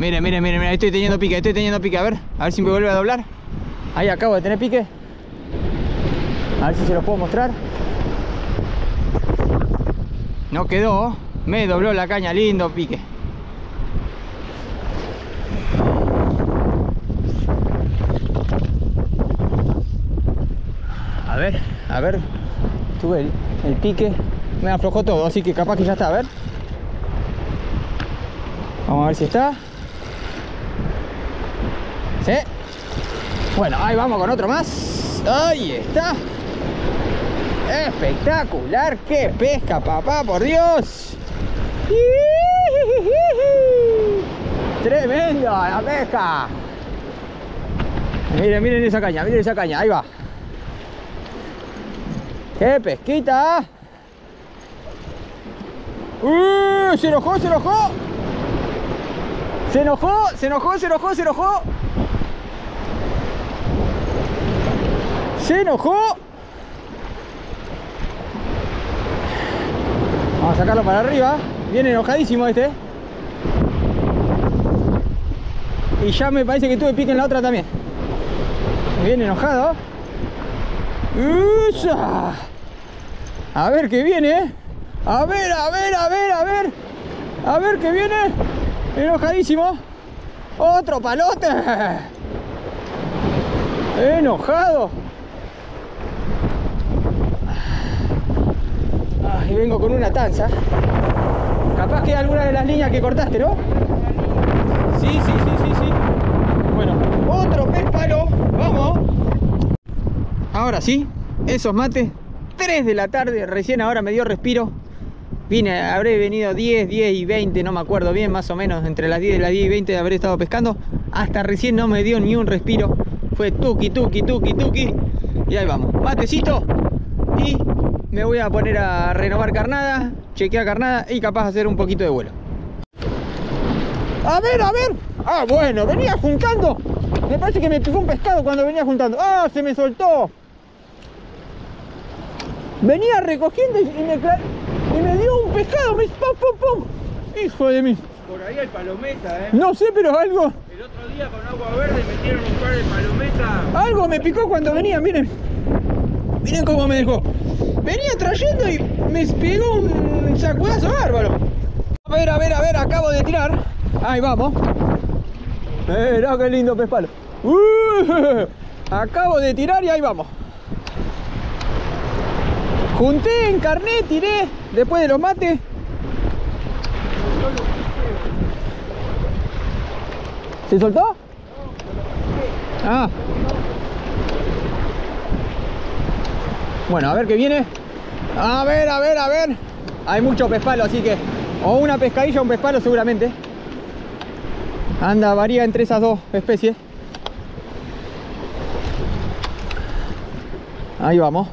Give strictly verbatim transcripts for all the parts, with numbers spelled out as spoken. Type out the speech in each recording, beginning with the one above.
Miren, miren, miren, miren, estoy teniendo pique, estoy teniendo pique. A ver, a ver si me vuelve a doblar. Ahí acabo de tener pique. A ver si se los puedo mostrar. No quedó. Me dobló la caña, lindo pique. A ver, a ver. Tuve el, el pique. Me aflojó todo, así que capaz que ya está, a ver. Vamos a ver si está. ¿Sí? Bueno, ahí vamos con otro más. Ahí está. Espectacular. ¡Qué pesca, papá! ¡Por Dios! ¡Tremenda la pesca! Miren, miren esa caña, miren esa caña. Ahí va. ¡Qué pesquita! ¡Uh! ¡Se enojó, se enojó! ¡Se enojó, se enojó, se enojó, se enojó! ¡Se enojó! Vamos a sacarlo para arriba. Viene enojadísimo este. Y ya me parece que tuve pique en la otra también. Viene enojado. ¡Usa! A ver qué viene. A ver, a ver, a ver, a ver. A ver qué viene. Enojadísimo. Otro palote. Enojado. Ah, y vengo con una tanza. Capaz que alguna de las líneas que cortaste, ¿no? Sí, sí, sí, sí, sí. Bueno, otro pez palo. Vamos. Ahora sí, esos mates. tres de la tarde, recién ahora me dio respiro. Vine, habré venido diez, diez y veinte, no me acuerdo bien, más o menos. Entre las diez y las diez y veinte habré estado pescando. Hasta recién no me dio ni un respiro. Fue tuki, tuki, tuki, tuki. Y ahí vamos, matecito. Y me voy a poner a renovar carnada, chequear carnada y capaz hacer un poquito de vuelo. A ver, a ver. Ah, bueno, venía juntando. Me parece que me picó un pescado cuando venía juntando. Ah, se me soltó. Venía recogiendo y me, y me dio un pescado. Me... ¡Pum, pum, pum! Hijo de mí. Por ahí hay palometa, ¿eh? No sé, pero algo... El otro día con agua verde metieron un par de palometas. Algo me picó cuando venía, miren. Miren cómo me dejó. Venía trayendo y me pegó un sacudazo bárbaro. A ver, a ver, a ver, acabo de tirar. Ahí vamos. Mirá qué lindo pez palo. Uh, acabo de tirar y ahí vamos. Junté, encarné, tiré. Después de los mates. ¿Se soltó? Ah. Bueno, a ver qué viene. A ver, a ver, a ver. Hay mucho pez palo, así que... O una pescadilla o un pez palo seguramente. Anda, varía entre esas dos especies. Ahí vamos.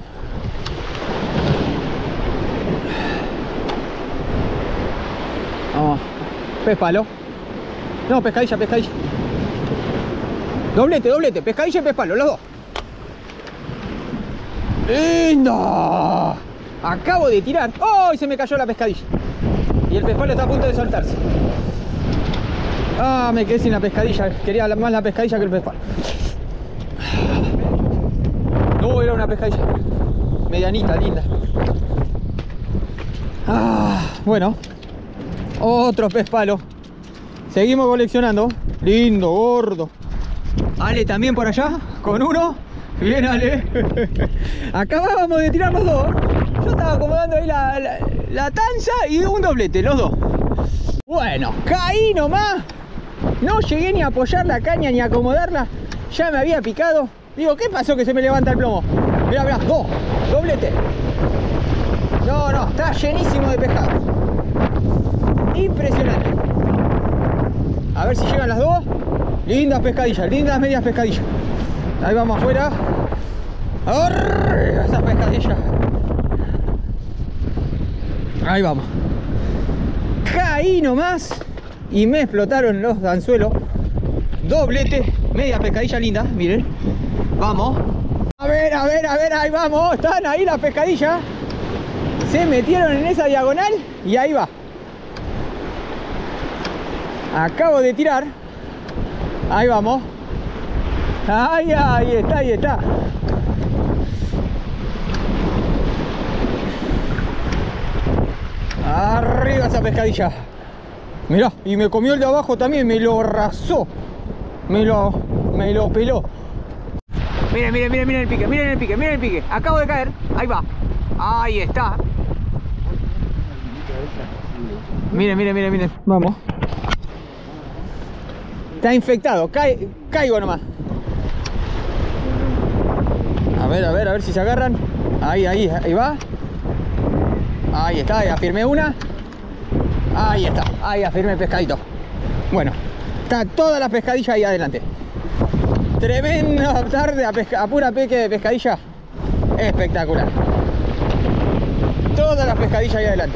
Vamos. Pez palo. No, pescadilla, pescadilla. Doblete, doblete. Pescadilla y pez palo, los dos. ¡Lindo! Acabo de tirar. ¡Oh! Y se me cayó la pescadilla. Y el pez palo está a punto de soltarse. Ah, me quedé sin la pescadilla. Quería más la pescadilla que el pez palo. No, era una pescadilla medianita, linda. Ah, bueno. Otro pez palo. Seguimos coleccionando. Lindo, gordo. Ale también por allá, con uno. Bien, Ale. Acabábamos de tirar los dos. Yo estaba acomodando ahí la, la, la tanza y un doblete, los dos. Bueno, caí nomás. No llegué ni a apoyar la caña ni a acomodarla. Ya me había picado. Digo, ¿qué pasó que se me levanta el plomo? Mirá, mirá, dos, doblete. No, no, está llenísimo de pescado. Impresionante. A ver si llegan las dos. Lindas pescadillas, lindas medias pescadillas. Ahí vamos afuera. ¡Arriba esa pescadilla! Ahí vamos. Caí nomás y me explotaron los anzuelos. Doblete, media pescadilla linda, miren. Vamos. A ver, a ver, a ver, ahí vamos. Están ahí las pescadillas. Se metieron en esa diagonal y ahí va. Acabo de tirar. Ahí vamos. Ahí, ahí está, ahí está. Arriba esa pescadilla. Mirá, y me comió el de abajo también, me lo arrasó. Me lo, me lo peló. Miren, miren, miren, miren el pique, miren el pique, miren el pique. Acabo de caer, ahí va. Ahí está. Miren, miren, miren, miren. Vamos. Está infectado, Cae, caigo nomás. A ver, a ver, a ver si se agarran. Ahí, ahí, ahí va. Ahí está, ya firmé una. Ahí está, ahí afirmé el pescadito. Bueno, está toda la pescadilla ahí adelante. Tremenda tarde a, pesca, a pura peque de pescadilla. Espectacular. Todas las pescadillas ahí adelante.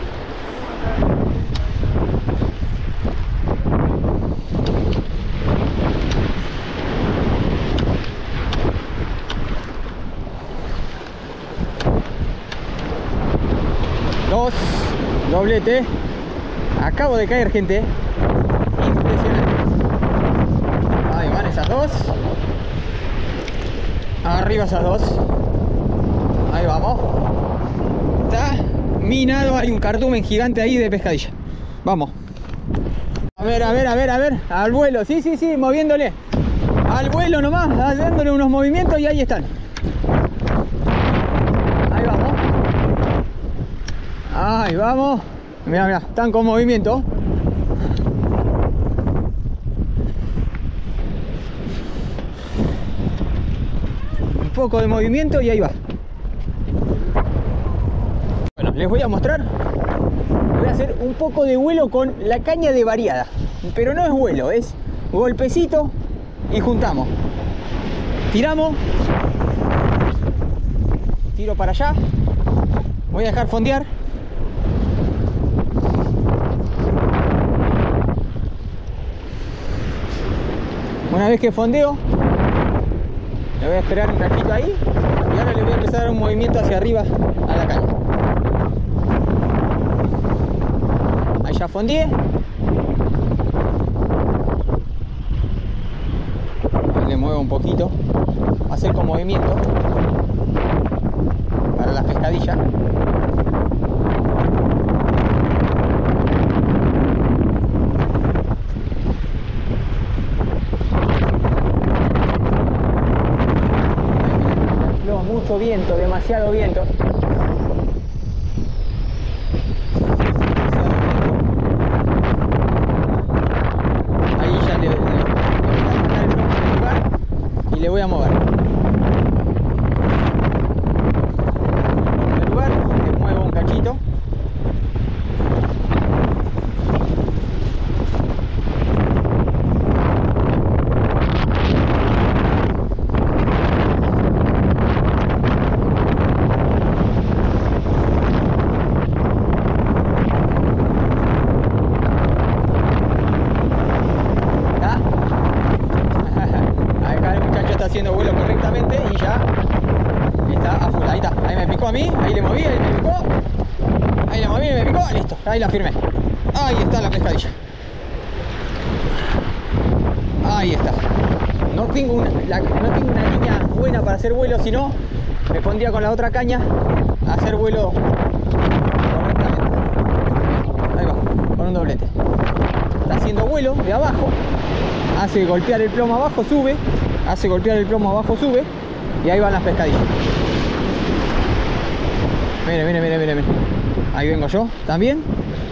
Dos, doblete. Acabo de caer, gente. Impresionante. Ahí van esas dos. Arriba esas dos. Ahí vamos. Está minado. Hay un cardumen gigante ahí de pescadilla. Vamos. A ver, a ver, a ver, a ver. Al vuelo. Sí, sí, sí. Moviéndole. Al vuelo nomás. Dándole unos movimientos y ahí están. Ahí vamos. Ahí vamos. Mira, mira. Están con movimiento. Poco de movimiento y ahí va. Bueno, les voy a mostrar. Voy a hacer un poco de vuelo con la caña de variada, pero no es vuelo, es golpecito y juntamos. Tiramos. Tiro para allá. Voy a dejar fondear. Una vez que fondeo, le voy a esperar un ratito ahí y ahora le voy a empezar a dar un movimiento hacia arriba a la caña. Ahí ya fondeé. Ahí le muevo un poquito. Hacer con movimiento para las pescadillas. Mucho viento, demasiado viento. Ahí ya le, le, le voy a sacar el plomo del lugar y le voy a mover. Del lugar, le muevo un cachito. Haciendo vuelo correctamente y ya está a full. Ahí está, ahí me picó a mí, ahí le moví, ahí me picó, ahí le moví, me picó, listo, ahí la firmé. Ahí está la pescadilla. Ahí está. No tengo una, la, no tengo una línea buena para hacer vuelo, sino me pondría con la otra caña a hacer vuelo correctamente. Ahí va, con un doblete. Está haciendo vuelo de abajo, hace golpear el plomo abajo, sube. Hace golpear el plomo abajo, sube y ahí van las pescadillas. Mire, mire, mire, mire, mire. Ahí vengo yo también.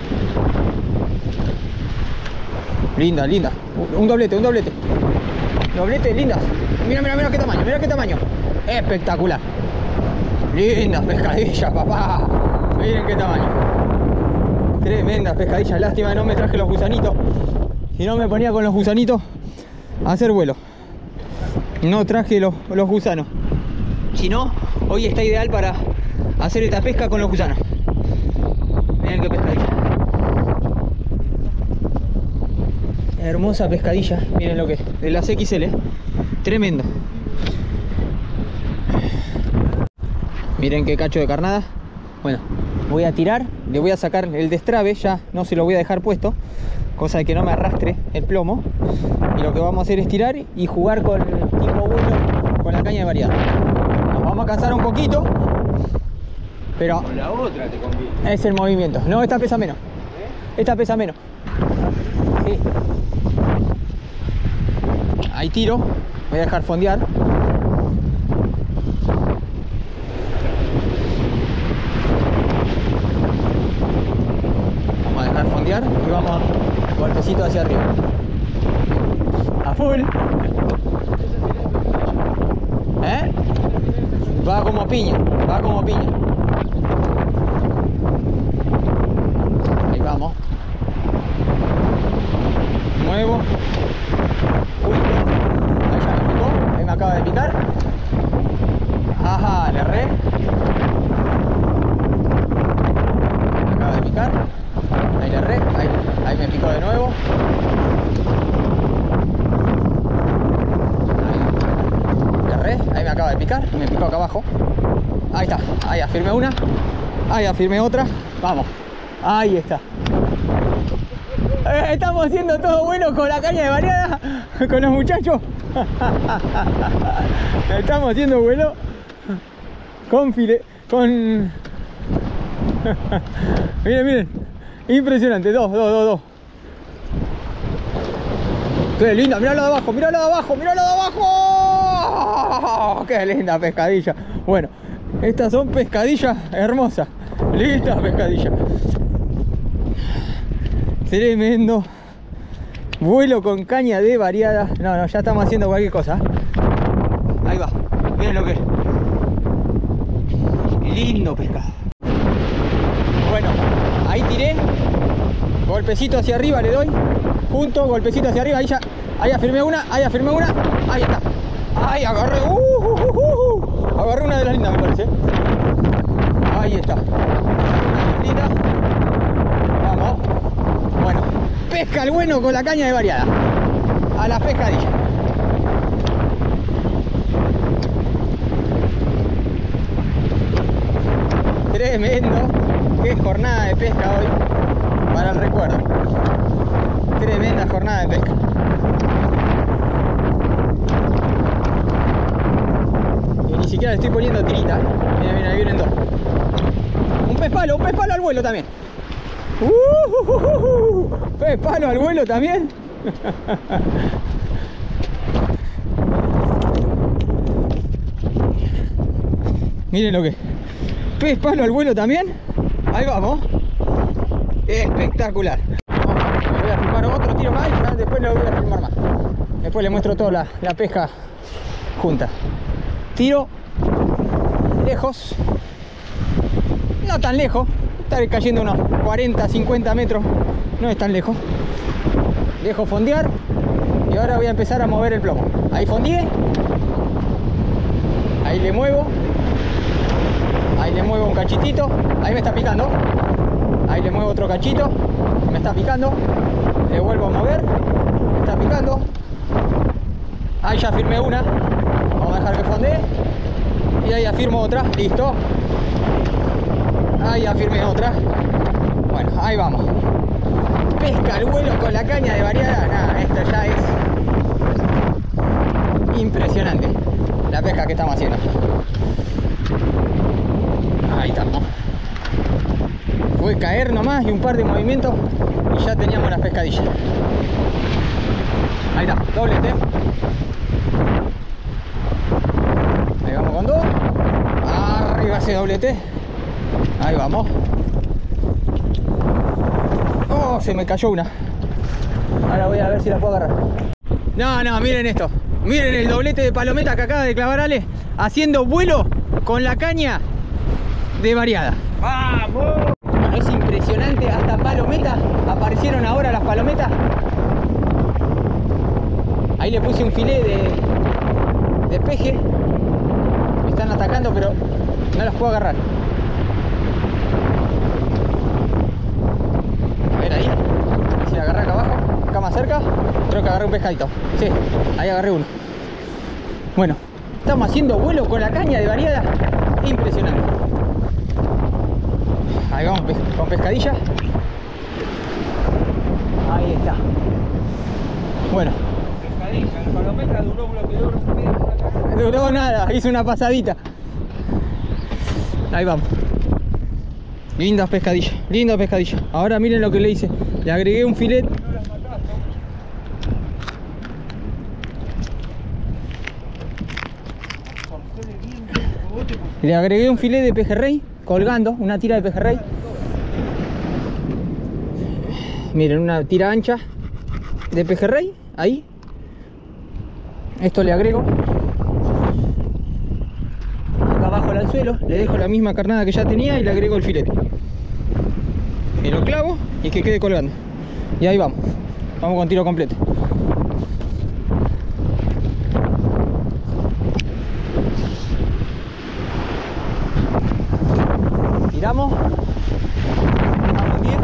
Linda, linda. Un doblete, un doblete. Doblete, lindas. Mira, mira, mira qué tamaño, mira qué tamaño. Espectacular. Lindas pescadillas, papá. Miren qué tamaño. Tremendas pescadillas. Lástima que no me traje los gusanitos. Si no me ponía con los gusanitos a hacer vuelo. No traje los, los gusanos. Si no, hoy está ideal para hacer esta pesca con los gusanos. Miren qué pescadilla. Hermosa pescadilla. Miren lo que es. De las X L. Tremendo. Miren qué cacho de carnada. Bueno, voy a tirar le voy a sacar el destrabe, ya no se lo voy a dejar puesto, cosa de que no me arrastre el plomo. Y lo que vamos a hacer es tirar y jugar con el tipo vuelo con la caña de variada. Nos vamos a cansar un poquito, pero Con la otra te conviene. es el movimiento. No, esta pesa menos. Esta pesa menos. Sí. Ahí tiro. Voy a dejar fondear. Vamos a dejar fondear y vamos a golpecito hacia arriba. A full. ¿Eh? Va como piña. Va como piña. Ahí vamos. Muevo. Uy, ahí ya me picó. Ahí me acaba de picar. Ajá, le erré. Me acaba de picar. Ahí le erré. Ahí, ahí me picó de nuevo. Ahí le erré. Ahí me acaba de picar. Y me picó acá abajo. Ahí está. Ahí afirmé una. Ahí afirmé otra. Vamos. Ahí está. Eh, estamos haciendo todo bueno con la caña de variada, con los muchachos. Estamos haciendo vuelo con file, con... Miren, miren. Impresionante. Dos, dos, dos, dos. Qué linda. Mirá lo de abajo, mirá lo de abajo, mirá lo de abajo. Qué linda pescadilla. Bueno, estas son pescadillas hermosas. Lindas pescadillas. Tremendo vuelo con caña de variada. No, no, ya estamos haciendo cualquier cosa. Ahí va, miren lo que es. Lindo pescado. Bueno, ahí tiré. Golpecito hacia arriba le doy. Punto, golpecito hacia arriba. Ahí ya, ahí afirmé una, ahí afirmé una. Ahí está. Ahí agarré. Uh, uh, uh, uh. Agarré una de las lindas, me parece. Ahí está. Una linda. Vamos. Bueno, pesca el bueno con la caña de variada. A las pescadillas. Tremendo. Qué jornada de pesca hoy. Para el recuerdo. Tremenda jornada de pesca. Y ni siquiera le estoy poniendo tirita. Mira, mira, ahí vienen dos. Un pez palo, un pez palo al vuelo también. Uh, uh, uh, uh, pez palo al vuelo también. Miren lo que. Pez palo al vuelo también. Ahí vamos. Espectacular. Le voy a filmar otro tiro más y ya después le voy a filmar más. Después le muestro toda la, la pesca junta. Tiro lejos. No tan lejos. Está cayendo unos cuarenta, cincuenta metros. No es tan lejos. Dejo fondear. Y ahora voy a empezar a mover el plomo. Ahí fondeé. Ahí le muevo. Ahí le muevo un cachitito. Ahí me está picando. Ahí le muevo otro cachito. Me está picando. Le vuelvo a mover. Me está picando. Ahí ya firmé una. Vamos a dejar que fondee. Y ahí afirmo otra. Listo. Ahí afirmé otra. Bueno, ahí vamos. Pesca al vuelo con la caña de variada. Nada, esto ya es impresionante. La pesca que estamos haciendo. Ahí estamos. Fue caer nomás y un par de movimientos y ya teníamos las pescadillas. Ahí está, doblete. Ahí vamos con dos. Arriba ese doblete. Ahí vamos. Oh, se me cayó una. Ahora voy a ver si la puedo agarrar. No, no, miren esto. Miren el doblete de palometa que acaba de clavar Ale, haciendo vuelo con la caña de variada. ¡Vamos! Bueno, es impresionante, hasta palometa. Aparecieron ahora las palometas. Ahí le puse un filé de, de peje. Me están atacando, pero no las puedo agarrar. A ver ahí. A ver si la agarré acá abajo. Acá más cerca. Creo que agarré un pescadito. Sí, ahí agarré uno. Bueno, estamos haciendo vuelo con la caña de variada. Impresionante. Ahí vamos con pescadilla. Ahí está. Bueno. Pescadilla, la palometa duró lo que duró un medio por acá. Duró nada, hizo una pasadita. Ahí vamos. Lindas pescadillas, lindas pescadillas. Ahora miren lo que le hice. Le agregué un filet. Le agregué un filet de pejerrey colgando, una tira de pejerrey. Miren, una tira ancha de pejerrey, ahí. Esto le agrego. Acá abajo el anzuelo, le dejo la misma carnada que ya tenía y le agrego el filete. Y lo clavo y que quede colgando. Y ahí vamos. Vamos con tiro completo. Tiramos. Vamos bien.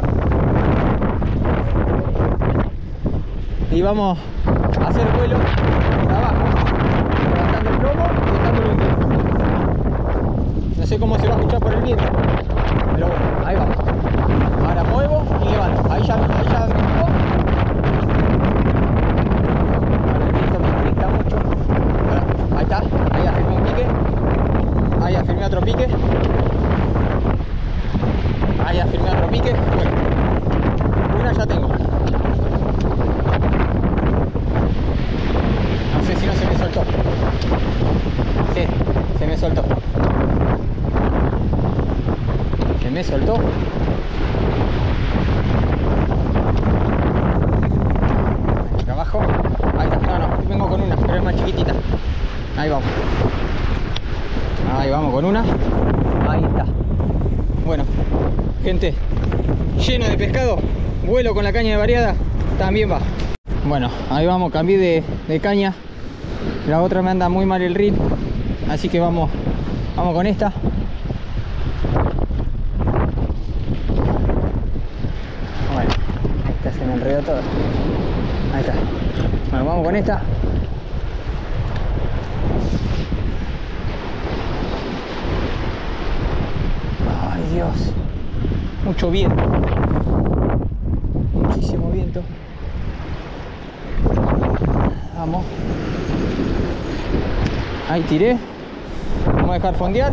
Y vamos a hacer vuelo de abajo, levantando el plomo y dejándolo en tierra. No sé cómo se va a escuchar por el viento, pero bueno, ahí vamos. Ahora muevo y levanto. Ahí ya, ahí ya me tocó. Ahora el viento me molesta mucho. Bueno, ahí está, ahí afirmé un pique. Ahí afirmé otro pique. Ahí afirmé otro pique. Bueno, una ya tengo. No sé si no se me soltó. Sí, se me soltó. Se me soltó. Acá abajo. Ahí está. No, no, vengo con una, pero es más chiquitita. Ahí vamos. Ahí vamos con una. Ahí está. Bueno, gente, lleno de pescado. Vuelo con la caña de variada. También va. Bueno, ahí vamos, cambié de, de caña. La otra me anda muy mal el reel, así que vamos, vamos con esta. Bueno, esta se me enredó todo. Ahí está. Bueno, vamos con esta. Ay, Dios. Mucho viento. Muchísimo viento. Vamos. Ahí tiré. Vamos a dejar fondear.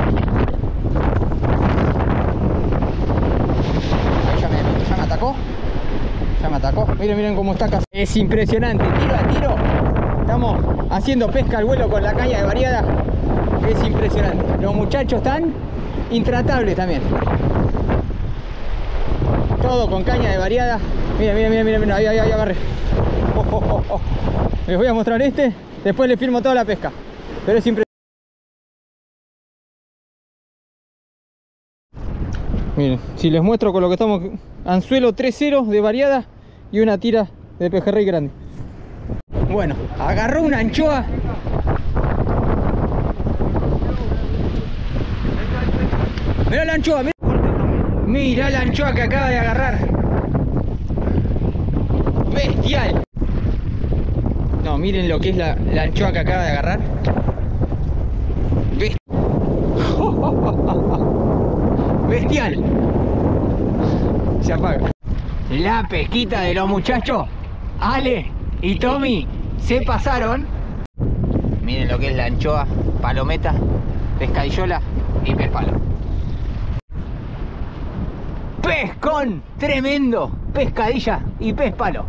Ahí ya me, ya me atacó. Ya me atacó. Miren, miren cómo está acá. Es impresionante. Tiro a tiro. Estamos haciendo pesca al vuelo con la caña de variada. Es impresionante. Los muchachos están intratables también. Todo con caña de variada. Mira, mira, mira, mira, mira. Ahí, ahí, ahí agarré. Oh, oh, oh, oh. Les voy a mostrar este. Después les filmo toda la pesca. Pero es impresionante. Miren, si les muestro con lo que estamos. Anzuelo tres cero de variada y una tira de pejerrey grande. Bueno, agarró una anchoa. Mirá la anchoa, mirá. Mirá la anchoa que acaba de agarrar. Bestial. No, miren lo que es la, la anchoa que acaba de agarrar. Bestial. Bestial. Se apaga. La pesquita de los muchachos Ale y Tommy se pasaron. Miren lo que es la anchoa, palometa, pescadillola y pez palo. Pescón tremendo, pescadilla y pez palo.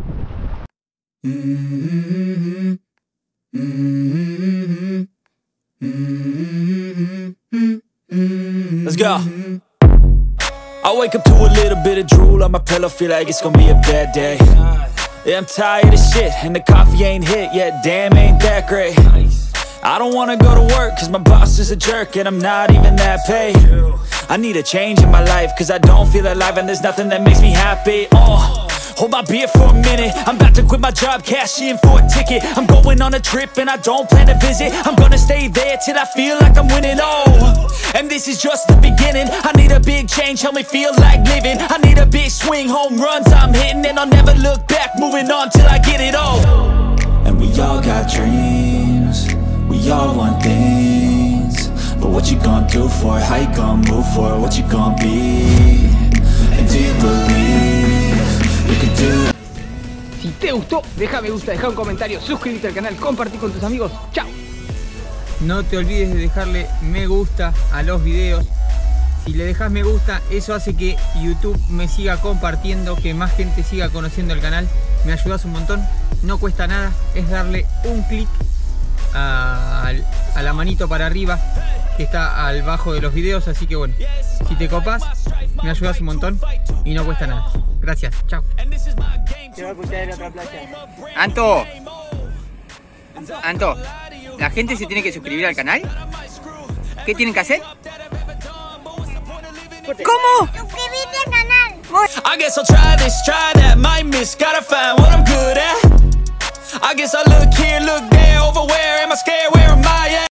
Let's go. I wake up to a little bit of drool on my pillow, feel like it's gonna be a bad day. Yeah, I'm tired of shit, and the coffee ain't hit yet, damn, ain't that great. I don't wanna go to work, cause my boss is a jerk, and I'm not even that paid. I need a change in my life, cause I don't feel alive, and there's nothing that makes me happy. Oh, hold my beer for a minute, I'm about to quit my job, cash in for a ticket. I'm going on a trip, and I don't plan to visit. I'm gonna stay there till I feel like I'm winning, oh. And this is just the beginning. I need a big change, help me feel like living. I need a big swing, home runs I'm hitting, and I'll never look back, moving on till I get it all. And we all got dreams, we all want things, but what What you gonna do for it? How you gonna move for it? What you gonna be? And do you believe you can do it? Si te gustó, deja me gusta, deja un comentario, suscríbete al canal, compartí con tus amigos. ¡Chao! No te olvides de dejarle me gusta a los videos. Si le dejas me gusta, eso hace que YouTube me siga compartiendo, que más gente siga conociendo el canal. Me ayudas un montón, no cuesta nada, es darle un clic a, a la manito para arriba que está al bajo de los videos. Así que bueno, si te copas, me ayudas un montón y no cuesta nada. Gracias, chao. Se va a escuchar en otra playa. Anto, Anto, ¿la gente se tiene que suscribir al canal? ¿Qué tienen que hacer? ¿Cómo? Suscríbete al canal. I guess I'll try this, try that, might miss, gotta find what I'm good at. I guess I look here, look there, over where am I scared, where am I at?